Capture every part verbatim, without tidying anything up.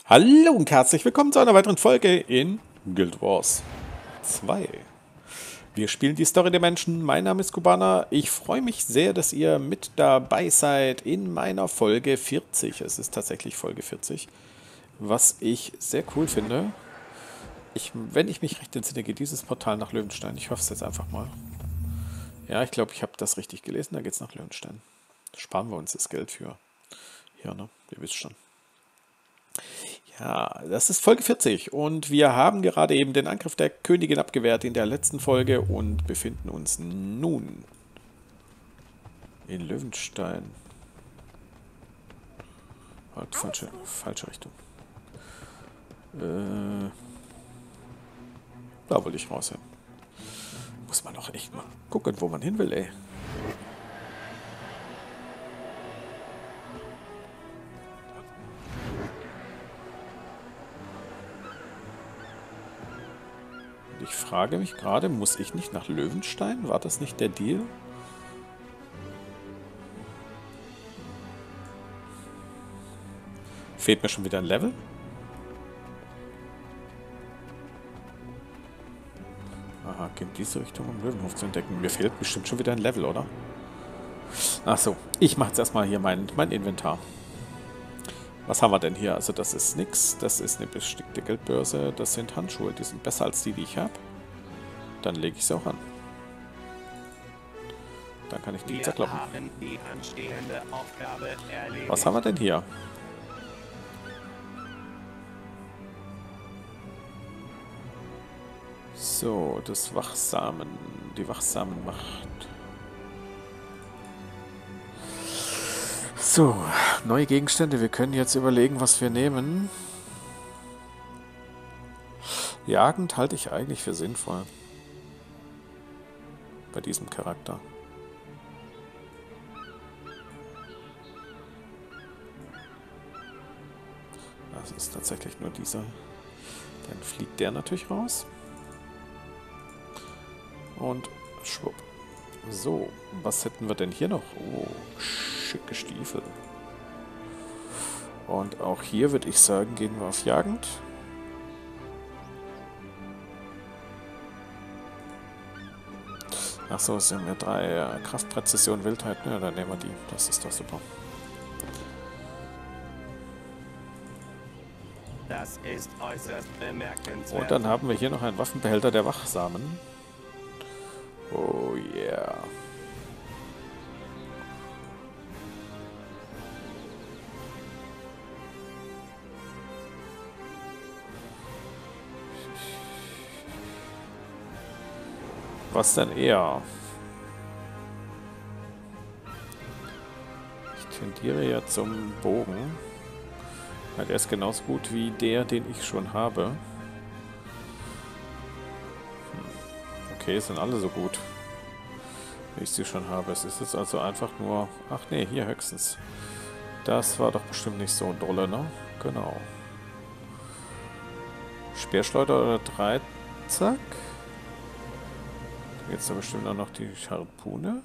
Hallo und herzlich willkommen zu einer weiteren Folge in Guild Wars zwei. Wir spielen die Story der Menschen. Mein Name ist Kubana. Ich freue mich sehr, dass ihr mit dabei seid in meiner Folge vierzig. Es ist tatsächlich Folge vierzig. Was ich sehr cool finde. Ich, wenn ich mich recht entsinne, geht dieses Portal nach Löwenstein. Ich hoffe es jetzt einfach mal. Ja, ich glaube, ich habe das richtig gelesen. Da geht es nach Löwenstein. Sparen wir uns das Geld für. Ja, ne? Ihr wisst schon. Ja, das ist Folge vierzig und wir haben gerade eben den Angriff der Königin abgewehrt in der letzten Folge und befinden uns nun in Löwenstein. Halt, falsche, falsche Richtung. Äh, da wollte ich raus hin. Muss man doch echt mal gucken, wo man hin will, ey. Ich frage mich gerade, muss ich nicht nach Löwenstein? War das nicht der Deal? Fehlt mir schon wieder ein Level? Aha, geht in diese Richtung, um Löwenhof zu entdecken. Mir fehlt bestimmt schon wieder ein Level, oder? Achso, ich mache jetzt erstmal hier mein, mein Inventar. Was haben wir denn hier? Also das ist nix, das ist eine bestickte Geldbörse, das sind Handschuhe, die sind besser als die, die ich habe. Dann lege ich sie auch an. Dann kann ich die zerkloppen. Was haben wir denn hier? So, das Wachsamen, die Wachsamenmacht. So, neue Gegenstände. Wir können jetzt überlegen, was wir nehmen. Jagend halte ich eigentlich für sinnvoll. Bei diesem Charakter. Das ist tatsächlich nur dieser. Dann fliegt der natürlich raus. Und schwupp. So, was hätten wir denn hier noch? Oh, schicke Stiefel. Und auch hier würde ich sagen, gehen wir auf Jagend. Achso, es sind ja drei äh, Kraft, Präzision, Wildheit. Ja, dann nehmen wir die. Das ist doch super. Das ist äußerst bemerkenswert. Und dann haben wir hier noch einen Waffenbehälter der Wachsamen. Oh yeah. Was denn eher? Ich tendiere ja zum Bogen. Ja, der ist genauso gut wie der, den ich schon habe. Hm. Okay, sind alle so gut, wie ich sie schon habe. Es ist jetzt also einfach nur... Ach nee, hier höchstens. Das war doch bestimmt nicht so dolle, ne? Genau. Speerschleuder oder Dreizack? Jetzt da bestimmt auch noch die Harpune.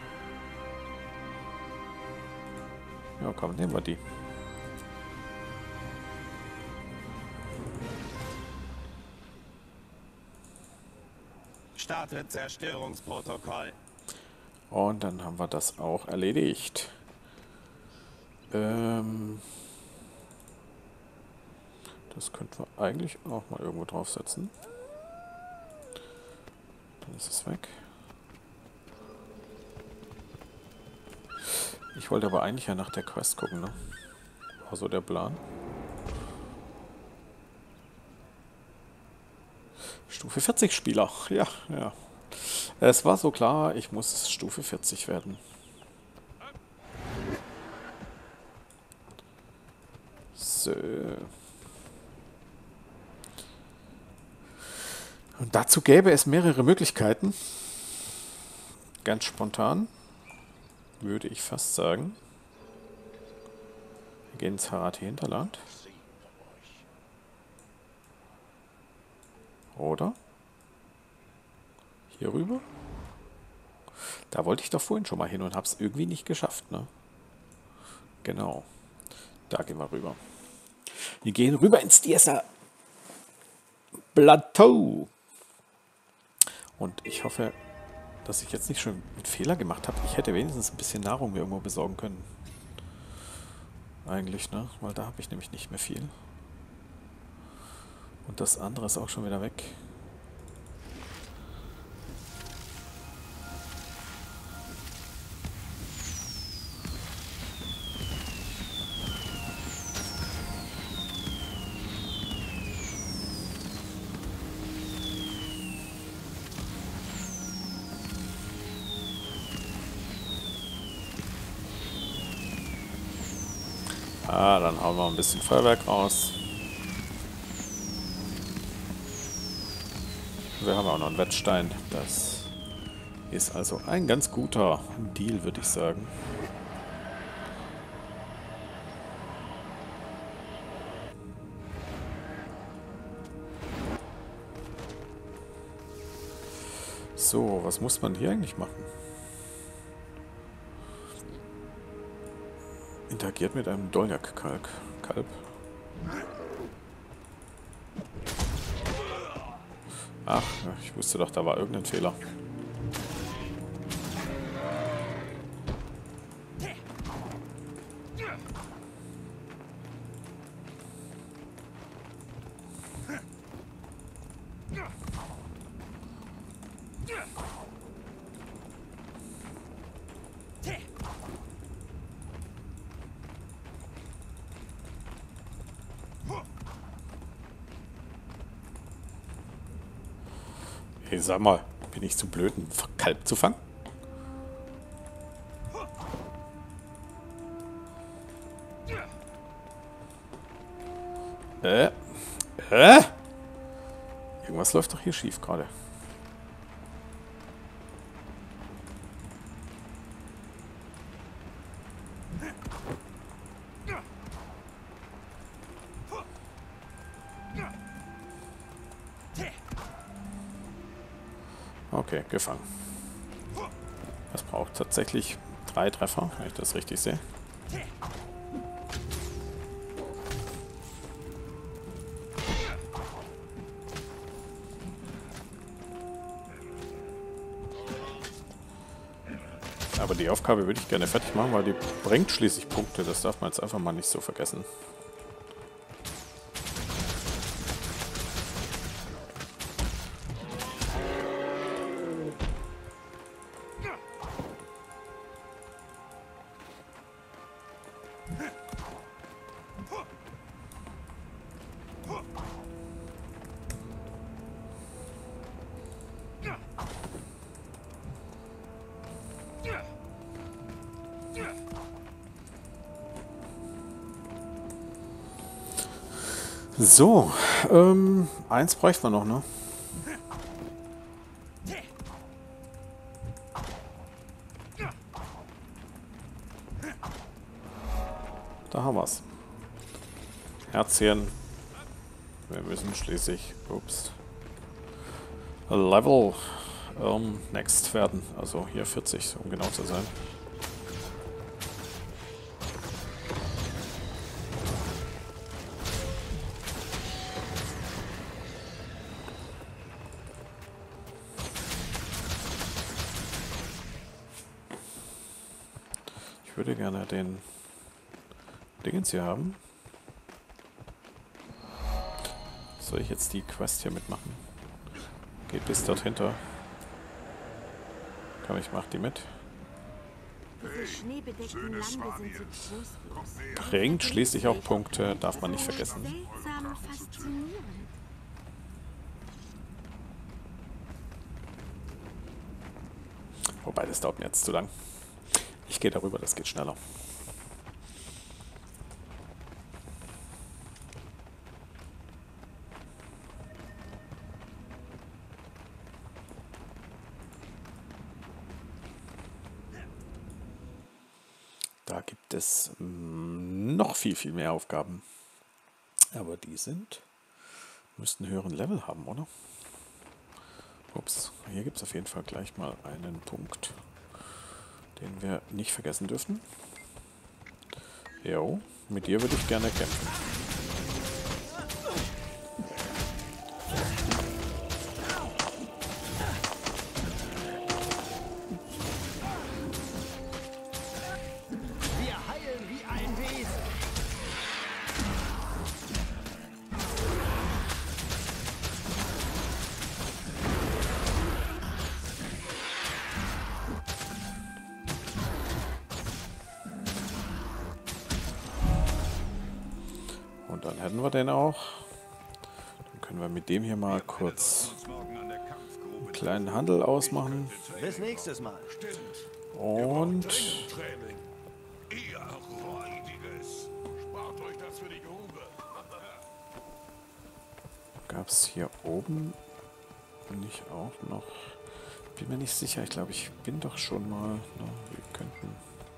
Ja, komm, nehmen wir die. Starte Zerstörungsprotokoll. Und dann haben wir das auch erledigt. Ähm, das könnten wir eigentlich auch mal irgendwo draufsetzen. Dann ist es weg. Ich wollte aber eigentlich ja nach der Quest gucken, ne? War so der Plan. Stufe vierzig Spieler. Ja, ja. Es war so klar, ich muss Stufe vierzig werden. So. Und dazu gäbe es mehrere Möglichkeiten. Ganz spontan, würde ich fast sagen. Wir gehen ins Harati-Hinterland. Oder? Hier rüber? Da wollte ich doch vorhin schon mal hin und habe es irgendwie nicht geschafft, ne? Genau. Da gehen wir rüber. Wir gehen rüber ins Diesa Plateau. Und ich hoffe, dass ich jetzt nicht schon einen Fehler gemacht habe. Ich hätte wenigstens ein bisschen Nahrung mir irgendwo besorgen können. Eigentlich, ne? Weil da habe ich nämlich nicht mehr viel. Und das andere ist auch schon wieder weg. Ah, dann hauen wir ein bisschen Feuerwerk raus. Wir haben auch noch einen Wettstein. Das ist also ein ganz guter Deal, würde ich sagen. So, was muss man hier eigentlich machen? Interagiert mit einem Dolnjak-Kalb. Kalb. Ach, ich wusste doch, da war irgendein Fehler. Hey, sag mal, bin ich zu blöd, einen Kalb zu fangen? Äh? Äh? Irgendwas läuft doch hier schief gerade. Okay, gefangen. Das braucht tatsächlich drei Treffer, wenn ich das richtig sehe. Aber die Aufgabe würde ich gerne fertig machen, weil die bringt schließlich Punkte. Das darf man jetzt einfach mal nicht so vergessen. So, ähm, eins bräuchten wir noch, ne? Da haben wir's. Herzchen. Wir müssen schließlich, ups, Level ähm, Next werden. Also hier vierzig, um genau zu sein. Ich würde gerne den Dingens hier haben. Soll ich jetzt die Quest hier mitmachen? Geht bis dort hinter. Komm, ich mach die mit. Bringt schließlich auch Punkte, darf man nicht vergessen. Wobei, das dauert mir jetzt zu lang. Ich gehe darüber, das geht schneller. Da gibt es noch viel, viel mehr Aufgaben. Aber die sind, müssten einen höheren Level haben, oder? Ups, hier gibt es auf jeden Fall gleich mal einen Punkt, den wir nicht vergessen dürfen. Jo, mit dir würde ich gerne kämpfen. Dann hätten wir den auch. Dann können wir mit dem hier mal kurz einen kleinen Handel ausmachen. Bis nächstes Mal. Und gab es hier oben nicht auch noch? Bin mir nicht sicher. Ich glaube, ich bin doch schon mal. Na, wir könnten.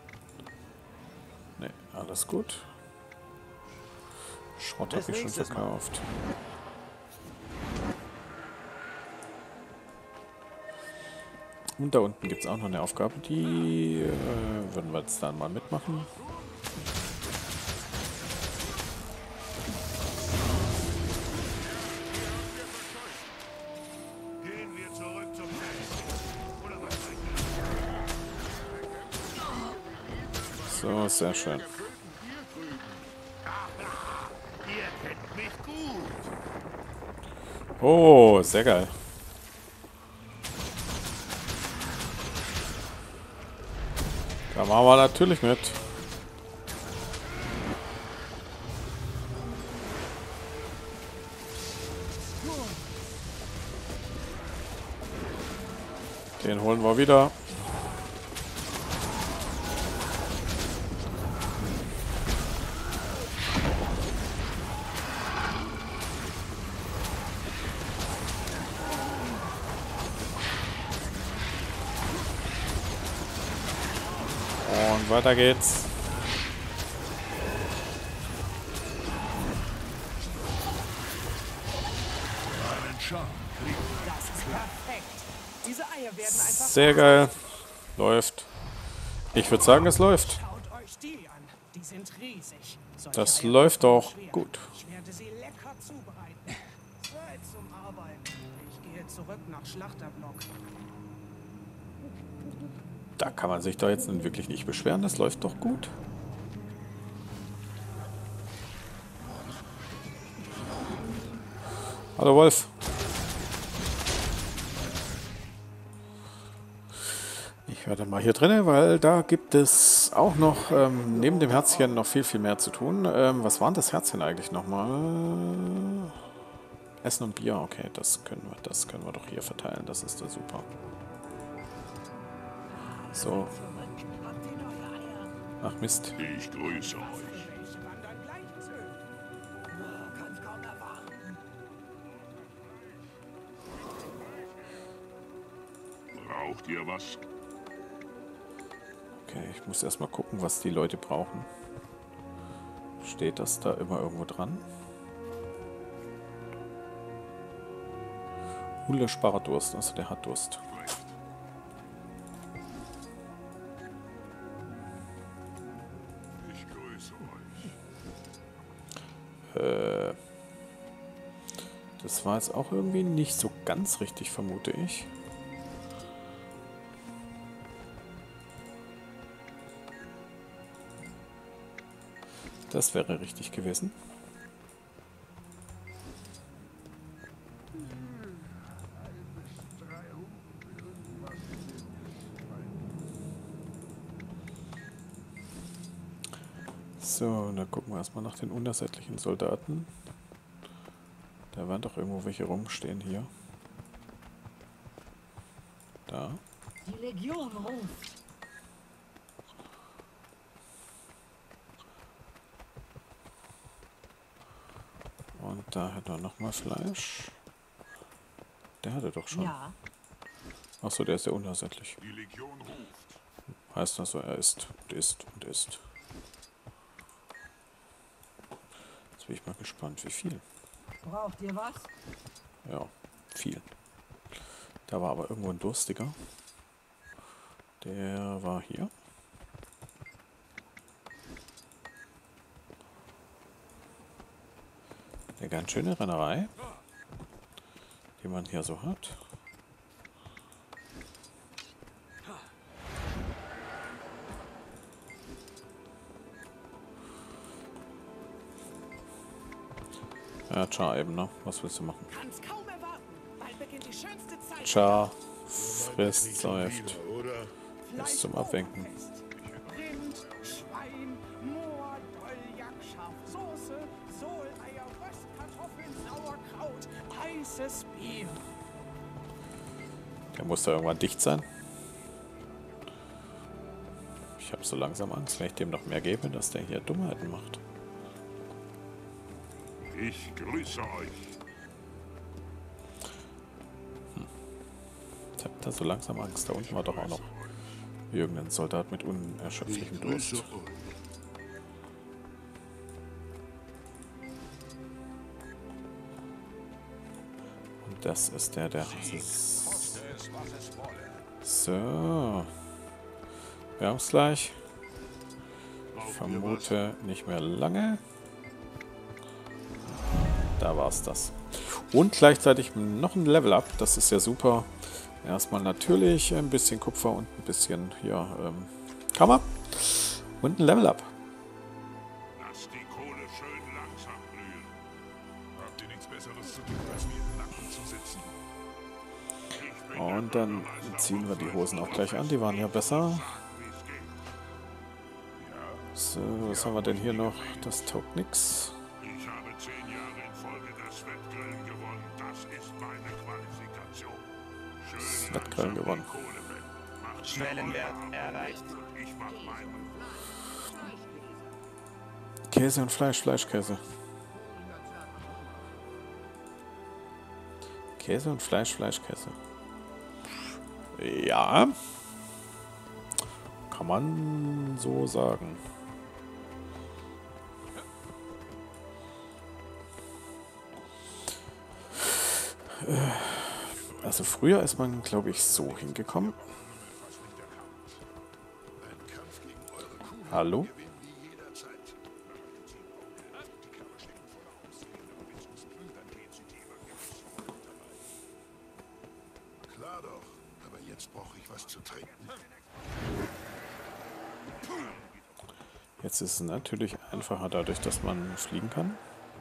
Ne, alles gut. Schrott habe ich schon verkauft. Und da unten gibt es auch noch eine Aufgabe, die äh, würden wir jetzt dann mal mitmachen. So, sehr schön. Oh, sehr geil. Da machen wir natürlich mit. Den holen wir wieder. Und weiter geht's. Das ist perfekt. Diese Eier werden einfach. Sehr geil. Läuft. Ich würde sagen, es läuft. Schaut euch die an. Die sind riesig. Solche Das Eier läuft sind doch schwer. gut. Ich werde sie lecker zubereiten. Zeit zum Arbeiten. Ich gehe zurück nach Schlachterblock. Da kann man sich doch jetzt wirklich nicht beschweren. Das läuft doch gut. Hallo Wolf. Ich werde mal hier drinnen, weil da gibt es auch noch ähm, neben dem Herzchen noch viel, viel mehr zu tun. Ähm, was war denn das Herzchen eigentlich nochmal? Essen und Bier, okay, das können wir, das können wir doch hier verteilen. Das ist da super. So. Ach Mist. Ich grüße euch. Ich wandern gleich zu. Kann kaum erwarten. Braucht ihr was? Okay, ich muss erstmal gucken, was die Leute brauchen. Steht das da immer irgendwo dran? Unlöschbarer Durst, also der hat Durst. Ich grüße euch. Äh, das war jetzt auch irgendwie nicht so ganz richtig, vermute ich. Das wäre richtig gewesen. So, dann gucken wir erstmal nach den unersättlichen Soldaten. Da werden doch irgendwo welche rumstehen hier. Da. Die Legion ruft. Und da hat er nochmal Fleisch. Der hatte doch schon. Ja. Achso, der ist ja unersättlich. Die Legion ruft. Heißt also, er isst und isst und isst. Jetzt bin ich mal gespannt, wie viel. Braucht ihr was? Ja, viel. Da war aber irgendwo ein Durstiger. Der war hier. Eine ganz schöne Rennerei, die man hier so hat. Ja, Char eben, ne? Was willst du machen? Kann's kaum erwarten. Bald beginnt die schönste Zeit. Char frisst, säuft. Oder? Bis zum Abwinken. Rind, Schwein, Moor, Dolljak, Schafsoße, Soleis, Großes Bier. Der muss da irgendwann dicht sein. Ich habe so langsam Angst, wenn ich dem noch mehr gebe, dass der hier Dummheiten macht. Ich grüße euch. Ich habe da so langsam Angst. Da unten war doch auch noch irgendein Soldat mit unerschöpflichem Durst. euch. Und das ist der, der... So. Wir haben es gleich. Ich vermute nicht mehr lange. Da war es das. Und gleichzeitig noch ein Level-Up. Das ist ja super. Erstmal natürlich ein bisschen Kupfer und ein bisschen hier ähm, Kammer. Und ein Level-Up. Lasst die Kohle schön langsam blühen. Habt ihr nichts Besseres zu tun, als mir im Nacken zu sitzen? Ich bin Und dann ziehen wir die Hosen auch gleich an. Die waren ja besser. wie es geht. So, was haben wir denn hier noch? Das taugt nix. Ich habe zehn Jahre in Folge das Wettgrillen gewonnen. Das ist meine Qualifikation. Schön Das Wettgrillen langsam gewonnen. die Kohle weg. Macht Schwellenwert erreicht. und ich mach meinen. Käse und Fleisch, Fleischkäse. Käse und Fleisch, Fleischkäse. Ja. Kann man so sagen. Also früher ist man, glaube ich, so hingekommen. Hallo? Klar doch, aber jetzt brauche ich was zu trinken. Jetzt ist es natürlich einfacher dadurch, dass man fliegen kann.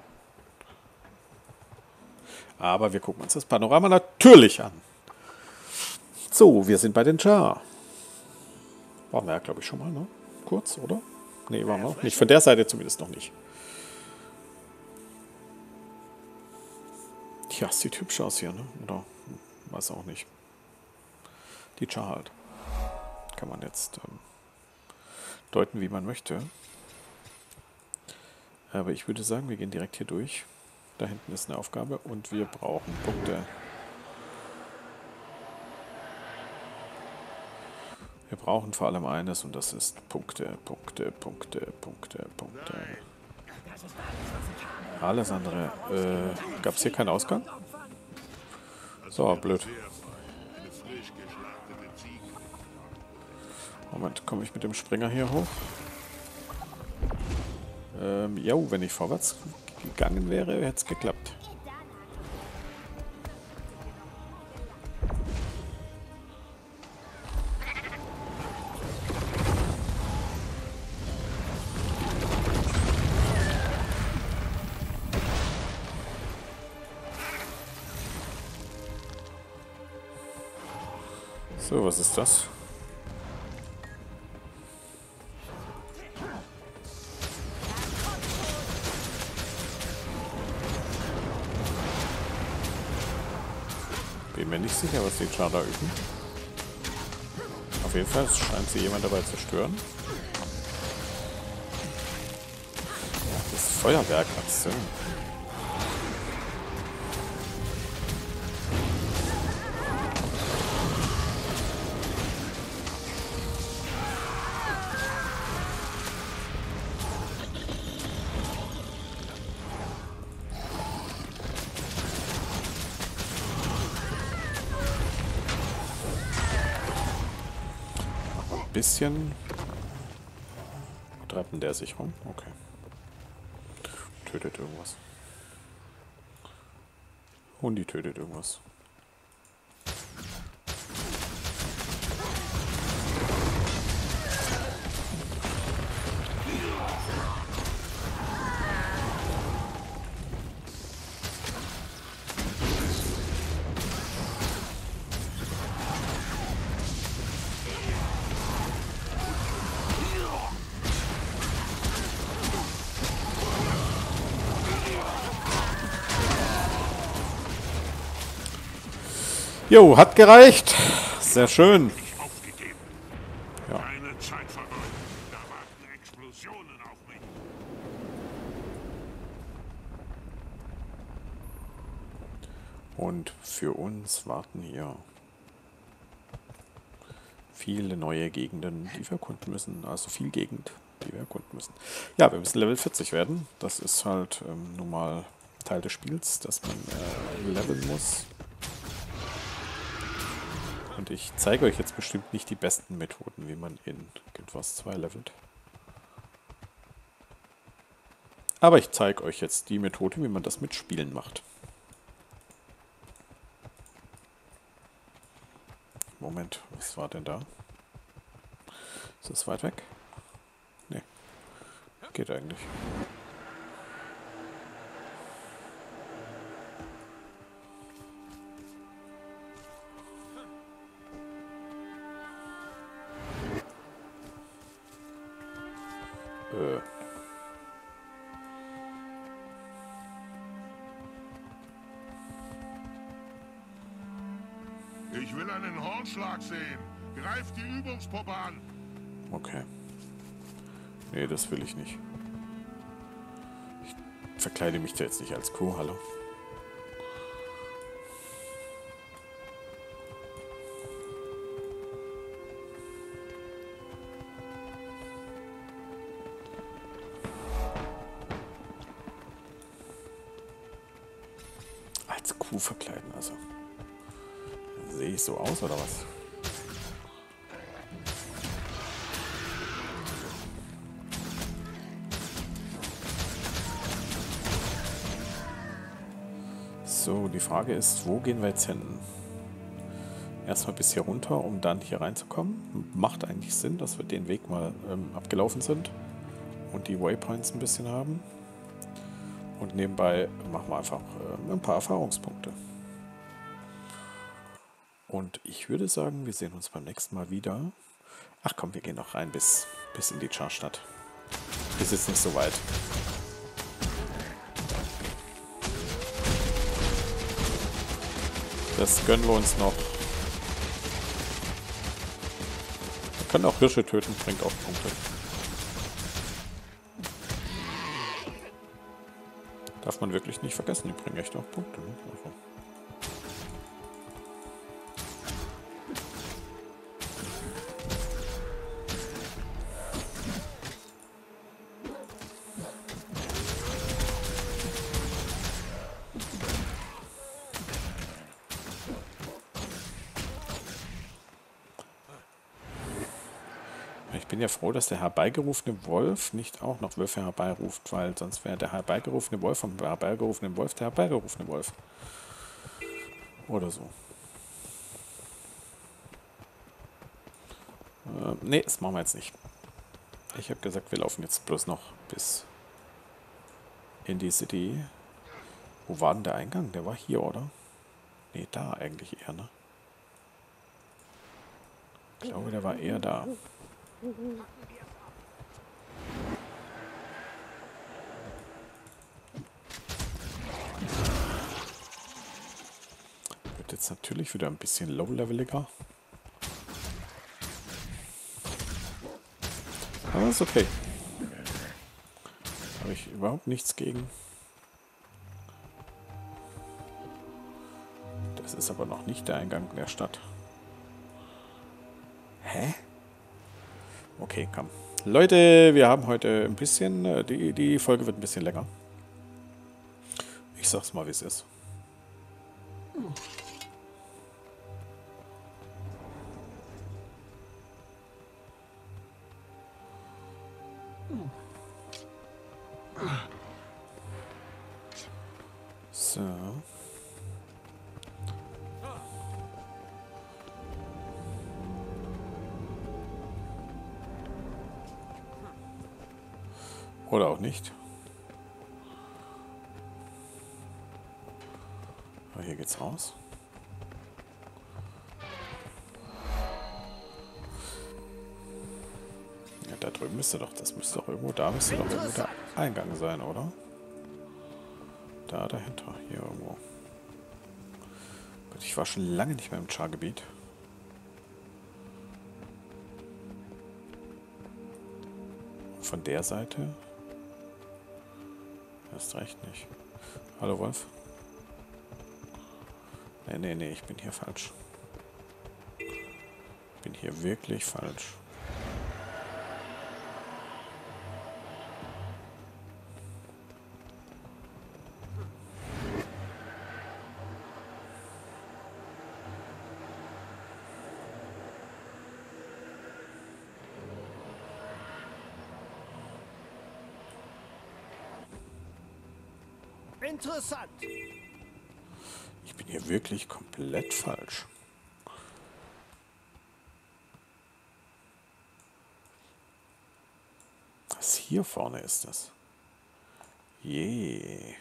Aber wir gucken uns das Panorama natürlich an. So, wir sind bei den Jar. Waren wir ja, glaube ich, schon mal, ne? Kurz, oder? Ne, waren wir noch nicht. Von der Seite zumindest noch nicht. Ja, es sieht hübsch aus hier, ne? Oder? Weiß auch nicht. Die Jar halt. Kann man jetzt ähm, deuten, wie man möchte. Aber ich würde sagen, wir gehen direkt hier durch. Da hinten ist eine Aufgabe und wir brauchen Punkte. Wir brauchen vor allem eines und das ist Punkte, Punkte, Punkte, Punkte, Punkte. Alles andere. Äh, gab es hier keinen Ausgang? So, blöd. Moment, komme ich mit dem Springer hier hoch? Ähm, jo, wenn ich vorwärts gegangen wäre, hätte es geklappt. So, was ist das? Bin mir nicht sicher, was die Charter üben. Auf jeden Fall scheint sie jemand dabei zu stören. Das Feuerwerk hat es. Bisschen. Wo treibt denn der sich rum? Okay. Tötet irgendwas. Hundi tötet irgendwas. Jo, hat gereicht. Sehr schön. Aufgegeben. Ja. Keine Zeit vergeuden. Da warten Explosionen auf mich. Und für uns warten hier viele neue Gegenden, die wir erkunden müssen. Also viel Gegend, die wir erkunden müssen. Ja, wir müssen Level vierzig werden. Das ist halt ähm, nun mal Teil des Spiels, dass man äh, leveln muss. Und ich zeige euch jetzt bestimmt nicht die besten Methoden, wie man in Guild Wars zwei levelt. Aber ich zeige euch jetzt die Methode, wie man das mit Spielen macht. Moment, was war denn da? Ist das weit weg? Nee. Geht eigentlich. Äh. Ich will einen Hornschlag sehen. Greif die Übungspuppe an. Okay. Nee, das will ich nicht. Ich verkleide mich da jetzt nicht als Kuh, hallo. Als Kuh verkleiden, also. Sehe ich so aus, oder was? So, die Frage ist, wo gehen wir jetzt hin? Erstmal bis hier runter, um dann hier reinzukommen. Macht eigentlich Sinn, dass wir den Weg mal ähm, abgelaufen sind und die Waypoints ein bisschen haben. Und nebenbei machen wir einfach äh, ein paar Erfahrungspunkte. Und ich würde sagen, wir sehen uns beim nächsten Mal wieder. Ach komm, wir gehen noch rein bis, bis in die Charstadt. Ist jetzt nicht so weit. Das gönnen wir uns noch. Wir können auch Hirsche töten, bringt auch Punkte. Darf man wirklich nicht vergessen, die bringen echt auch Punkte. Ne? Also. Ich bin ja froh, dass der herbeigerufene Wolf nicht auch noch Wölfe herbeiruft, weil sonst wäre der herbeigerufene Wolf vom herbeigerufenen Wolf der herbeigerufene Wolf. Oder so. Äh, nee, das machen wir jetzt nicht. Ich habe gesagt, wir laufen jetzt bloß noch bis in die City. Wo war denn der Eingang? Der war hier, oder? Nee, da eigentlich eher, ne? Ich glaube, der war eher da. Wird jetzt natürlich wieder ein bisschen low-leveliger. Aber ist okay. Habe ich überhaupt nichts gegen. Das ist aber noch nicht der Eingang der Stadt. Hä? Okay, komm. Leute, wir haben heute ein bisschen, die, die Folge wird ein bisschen länger. Ich sag's mal, wie es ist. So. Oder auch nicht. Aber hier geht's raus. Ja, da drüben müsste doch, das müsste doch irgendwo, da müsste doch irgendwo der Eingang sein, oder? Da dahinter, hier irgendwo. Gut, ich war schon lange nicht mehr im Char-Gebiet. Von der Seite? Hast recht nicht. Hallo Wolf. Nee, nee, nee, ich bin hier falsch. Ich bin hier wirklich falsch. Interessant. Ich bin hier wirklich komplett falsch. Was hier vorne ist das? Je.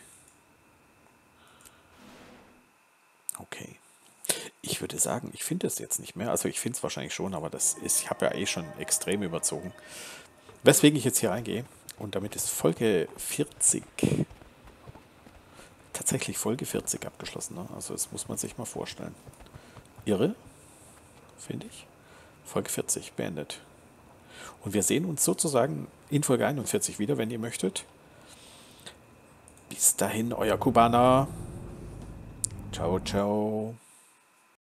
Okay. Ich würde sagen, ich finde es jetzt nicht mehr. Also ich finde es wahrscheinlich schon, aber das ist, ich habe ja eh schon extrem überzogen. Weswegen ich jetzt hier reingehe. Und damit ist Folge vierzig. Tatsächlich Folge vierzig abgeschlossen. Ne? Also das muss man sich mal vorstellen. Irre, finde ich. Folge vierzig beendet. Und wir sehen uns sozusagen in Folge einundvierzig wieder, wenn ihr möchtet. Bis dahin, euer Kubaner. Ciao, ciao.